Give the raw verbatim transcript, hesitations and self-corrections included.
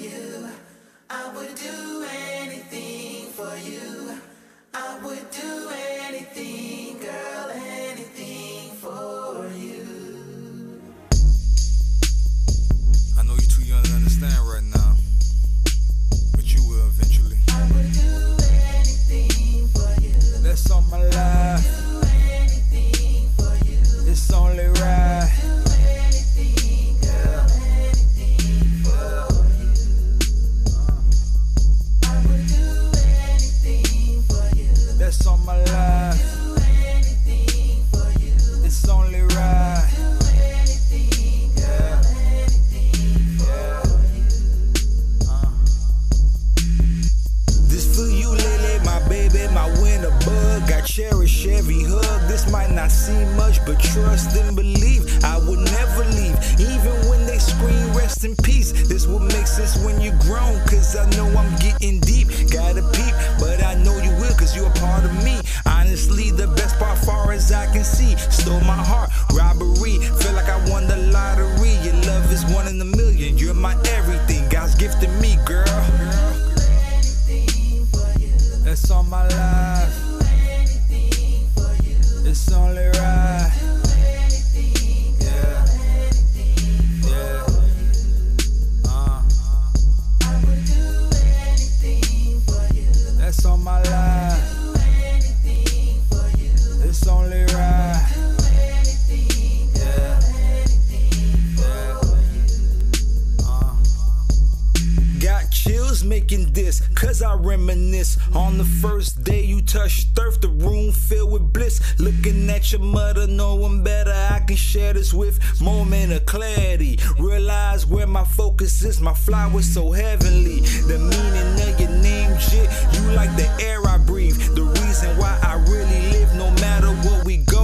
you. I would do anything for you. I would do anything, girl, anything for you. I know you're too young to understand right now, but you will eventually. I would do anything for you. That's on my life. I would do anything for you. It's only right. Do anything, girl, anything for you. I would do anything for you. That's on my life. Do anything for you. It's only right. Do anything, girl, anything for you. This for you, Lily, my baby, my winter bug. I cherish every hug. This might not seem much, but trust and believe I would never leave. Even when they scream rest in peace, this will make sense when you're grown, cause I know I'm getting deep. Gotta peep, but I know you will, cause you're a part of me. Honestly, the best part far as I can see. Stole my heart, robbery, feel like I won the lottery. Your love is one in a million, you're my everything. God's gift to me, girl. That's on my life. It's only right. Yeah. Yeah. Uh. That's on my life. It's only right. Yeah. Yeah. Uh. Got chills making this, cause I reminisce on the first day you touched earth, the room filled with bliss. Looking at your mother, knowing better I can share this with. Moment of clarity, realize where my focus is. My flower so heavenly, the meaning of your name, jit. You like the air I breathe, the reason why I really live. No matter what we go